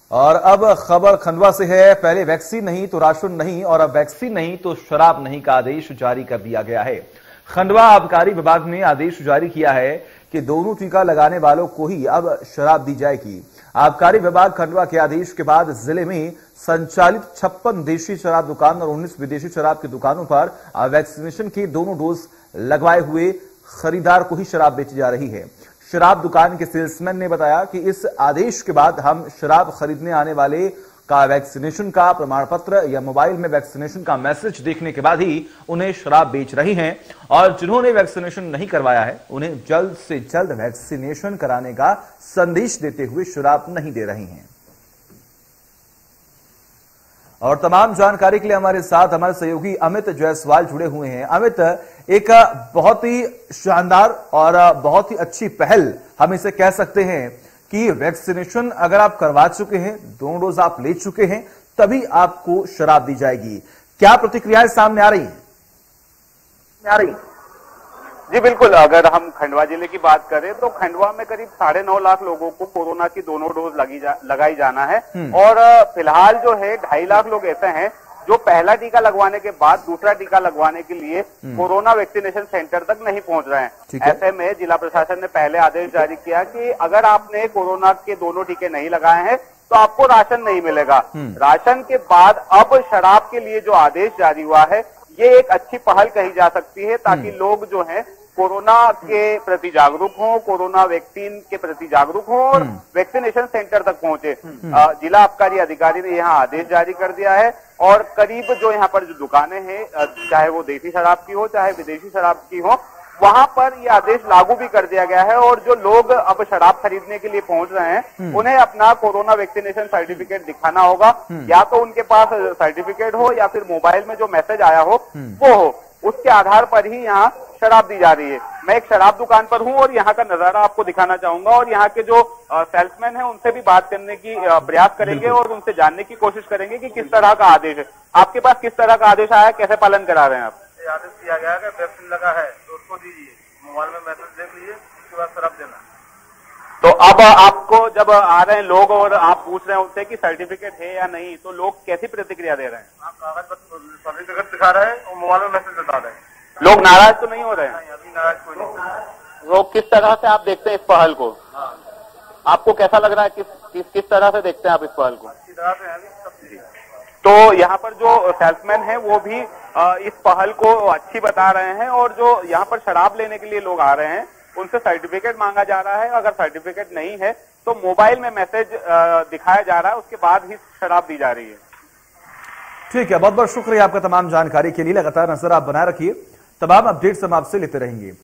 और अब खबर खंडवा से है। पहले वैक्सीन नहीं तो राशन नहीं और अब वैक्सीन नहीं तो शराब नहीं का आदेश जारी कर दिया गया है। खंडवा आबकारी विभाग ने आदेश जारी किया है कि दोनों टीका लगाने वालों को ही अब शराब दी जाएगी। आबकारी विभाग खंडवा के आदेश के बाद जिले में संचालित 56 देशी शराब दुकान और 19 विदेशी शराब की दुकानों पर वैक्सीनेशन के दोनों डोज लगवाए हुए खरीदार को ही शराब बेची जा रही है। शराब दुकान के सेल्समैन ने बताया कि इस आदेश के बाद हम शराब खरीदने आने वाले का वैक्सीनेशन का प्रमाण पत्र या मोबाइल में वैक्सीनेशन का मैसेज देखने के बाद ही उन्हें शराब बेच रही हैं और जिन्होंने वैक्सीनेशन नहीं करवाया है उन्हें जल्द से जल्द वैक्सीनेशन कराने का संदेश देते हुए शराब नहीं दे रही हैं। और तमाम जानकारी के लिए हमारे साथ हमारे सहयोगी अमित जायसवाल जुड़े हुए हैं। अमित, एक बहुत ही शानदार और बहुत ही अच्छी पहल हम इसे कह सकते हैं कि वैक्सीनेशन अगर आप करवा चुके हैं, दोनों डोज आप ले चुके हैं, तभी आपको शराब दी जाएगी। क्या प्रतिक्रियाएं सामने आ रही हैं? जी बिल्कुल, अगर हम खंडवा जिले की बात करें तो खंडवा में करीब 9.5 लाख लोगों को कोरोना की दोनों डोज लगाई जाना है और फिलहाल जो है 2.5 लाख लोग ऐसे हैं जो पहला टीका लगवाने के बाद दूसरा टीका लगवाने के लिए कोरोना वैक्सीनेशन सेंटर तक नहीं पहुंच रहे हैं। ऐसे में जिला प्रशासन ने पहले आदेश जारी किया कि अगर आपने कोरोना के दोनों टीके नहीं लगाए हैं तो आपको राशन नहीं मिलेगा। राशन के बाद अब शराब के लिए जो आदेश जारी हुआ है ये एक अच्छी पहल कही जा सकती है ताकि लोग जो हैं कोरोना के प्रति जागरूक हों, कोरोना वैक्सीन के प्रति जागरूक हों और वैक्सीनेशन सेंटर तक पहुंचे। जिला आबकारी अधिकारी ने यहाँ आदेश जारी कर दिया है और करीब जो यहाँ पर जो दुकानें हैं, चाहे वो देसी शराब की हो चाहे विदेशी शराब की हो, वहां पर ये आदेश लागू भी कर दिया गया है और जो लोग अब शराब खरीदने के लिए पहुंच रहे हैं उन्हें अपना कोरोना वैक्सीनेशन सर्टिफिकेट दिखाना होगा। या तो उनके पास सर्टिफिकेट हो या फिर मोबाइल में जो मैसेज आया हो वो हो, उसके आधार पर ही यहाँ शराब दी जा रही है। मैं एक शराब दुकान पर हूँ और यहाँ का नजारा आपको दिखाना चाहूंगा और यहाँ के जो सेल्समैन हैं उनसे भी बात करने की प्रयास करेंगे और उनसे जानने की कोशिश करेंगे कि किस तरह का आदेश है। आपके पास किस तरह का आदेश आया, कैसे पालन करा रहे हैं आप? आदेश दिया गया है, वैक्सीन लगा है तो उसको दीजिए, मोबाइल में मैसेज देख लीजिए, उसके बाद शराब देना। तो अब आपको जब आ रहे हैं लोग और आप पूछ रहे हैं उनसे कि सर्टिफिकेट है या नहीं, तो लोग कैसी प्रतिक्रिया दे रहे हैं? आप कागज सर्टिफिकेट दिखा रहे हैं और मोबाइल में मैसेज बता रहे हैं। लोग नाराज तो नहीं हो रहे हैं? अभी नाराज कोई नहीं। वो किस तरह से आप देखते हैं इस पहल को? आपको कैसा लग रहा है, किस तरह से देखते हैं आप इस पहल को? अच्छी तरह से है सब। तो यहाँ पर जो सेल्समैन है वो भी इस पहल को अच्छी बता रहे हैं और जो यहाँ पर शराब लेने के लिए लोग आ रहे हैं उनसे सर्टिफिकेट मांगा जा रहा है। अगर सर्टिफिकेट नहीं है तो मोबाइल में मैसेज दिखाया जा रहा है, उसके बाद ही शराब दी जा रही है। ठीक है, बहुत बहुत शुक्रिया आपका तमाम जानकारी के लिए। लगातार नजर आप बनाए रखिए, तमाम अपडेट्स हम आपसे लेते रहेंगे।